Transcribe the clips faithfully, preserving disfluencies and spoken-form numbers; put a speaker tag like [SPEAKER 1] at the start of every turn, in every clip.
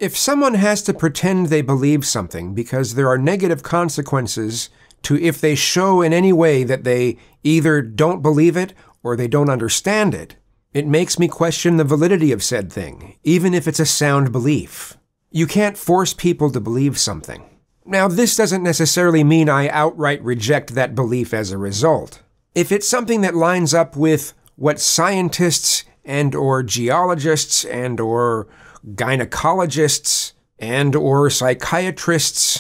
[SPEAKER 1] If someone has to pretend they believe something because there are negative consequences to if they show in any way that they either don't believe it or they don't understand it, it makes me question the validity of said thing, even if it's a sound belief. You can't force people to believe something. Now, this doesn't necessarily mean I outright reject that belief as a result. If it's something that lines up with what scientists and or geologists and or gynecologists and or psychiatrists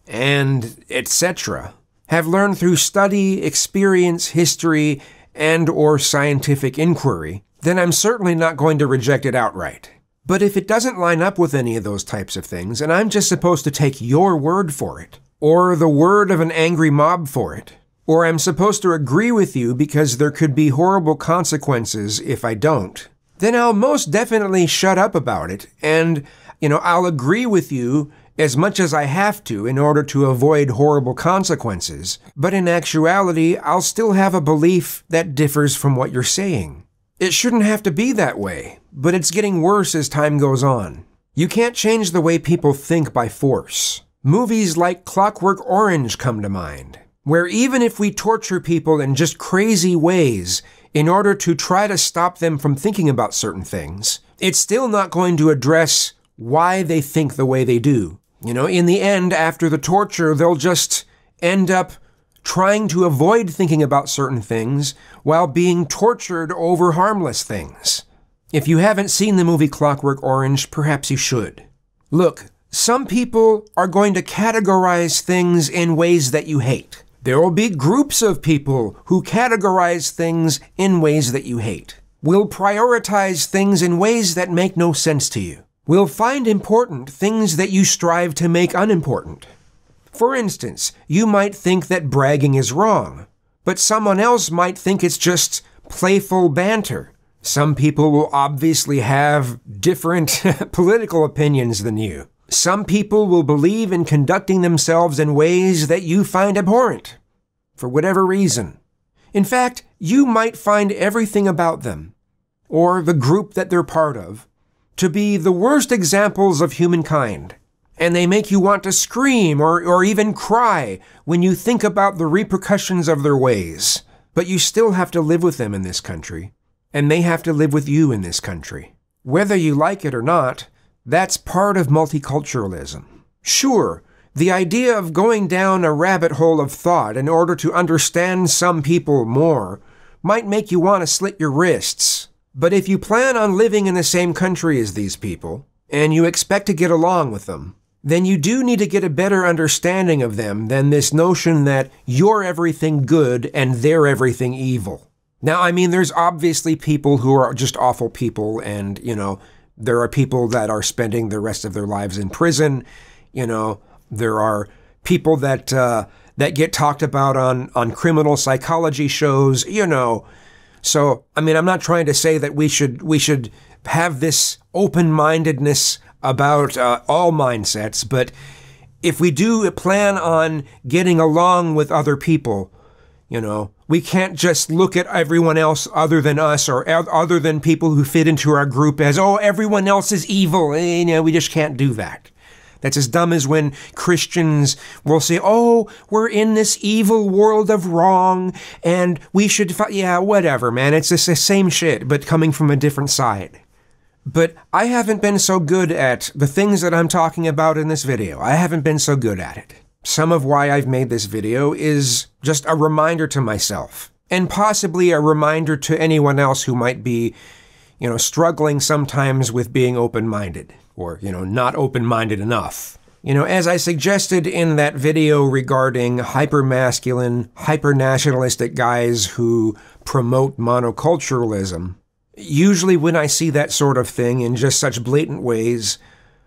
[SPEAKER 1] and et cetera have learned through study, experience, history, and or scientific inquiry, then I'm certainly not going to reject it outright. But if it doesn't line up with any of those types of things, and I'm just supposed to take your word for it, or the word of an angry mob for it, or I'm supposed to agree with you because there could be horrible consequences if I don't, then I'll most definitely shut up about it, and, you know, I'll agree with you as much as I have to in order to avoid horrible consequences, but in actuality, I'll still have a belief that differs from what you're saying. It shouldn't have to be that way, but it's getting worse as time goes on. You can't change the way people think by force. Movies like Clockwork Orange come to mind, where even if we torture people in just crazy ways in order to try to stop them from thinking about certain things, it's still not going to address why they think the way they do. You know, in the end, after the torture, they'll just end up trying to avoid thinking about certain things while being tortured over harmless things. If you haven't seen the movie Clockwork Orange, perhaps you should. Look, some people are going to categorize things in ways that you hate. There will be groups of people who categorize things in ways that you hate. We'll prioritize things in ways that make no sense to you. We'll find important things that you strive to make unimportant. For instance, you might think that bragging is wrong, but someone else might think it's just playful banter. Some people will obviously have different political opinions than you. Some people will believe in conducting themselves in ways that you find abhorrent, for whatever reason. In fact, you might find everything about them, or the group that they're part of, to be the worst examples of humankind. And they make you want to scream or, or even cry when you think about the repercussions of their ways. But you still have to live with them in this country, and they have to live with you in this country. Whether you like it or not, that's part of multiculturalism. Sure, the idea of going down a rabbit hole of thought in order to understand some people more might make you want to slit your wrists. But if you plan on living in the same country as these people, and you expect to get along with them, then you do need to get a better understanding of them than this notion that you're everything good and they're everything evil. Now, I mean, there's obviously people who are just awful people, and, you know, there are people that are spending the rest of their lives in prison. You know, there are people that uh, that get talked about on, on criminal psychology shows, you know. So, I mean, I'm not trying to say that we should we should have this open-mindedness about uh, all mindsets, but if we do plan on getting along with other people, you know, we can't just look at everyone else other than us or other than people who fit into our group as, oh, everyone else is evil. You know, we just can't do that. That's as dumb as when Christians will say, oh, we're in this evil world of wrong and we should fight. Yeah, whatever, man. It's just the same shit, but coming from a different side. But I haven't been so good at the things that I'm talking about in this video. I haven't been so good at it. Some of why I've made this video is just a reminder to myself, and possibly a reminder to anyone else who might be, you know, struggling sometimes with being open-minded, or, you know, not open-minded enough. You know, as I suggested in that video regarding hyper-masculine, hyper-nationalistic guys who promote monoculturalism, usually when I see that sort of thing in just such blatant ways,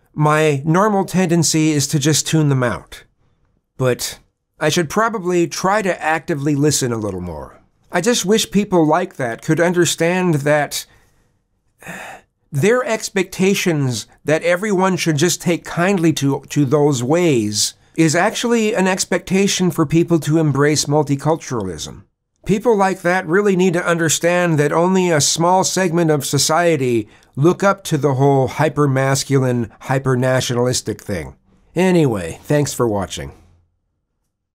[SPEAKER 1] my normal tendency is to just tune them out. But I should probably try to actively listen a little more. I just wish people like that could understand that their expectations that everyone should just take kindly to, to those ways is actually an expectation for people to embrace multiculturalism. People like that really need to understand that only a small segment of society look up to the whole hyper-masculine, hyper-nationalistic thing. Anyway, thanks for watching.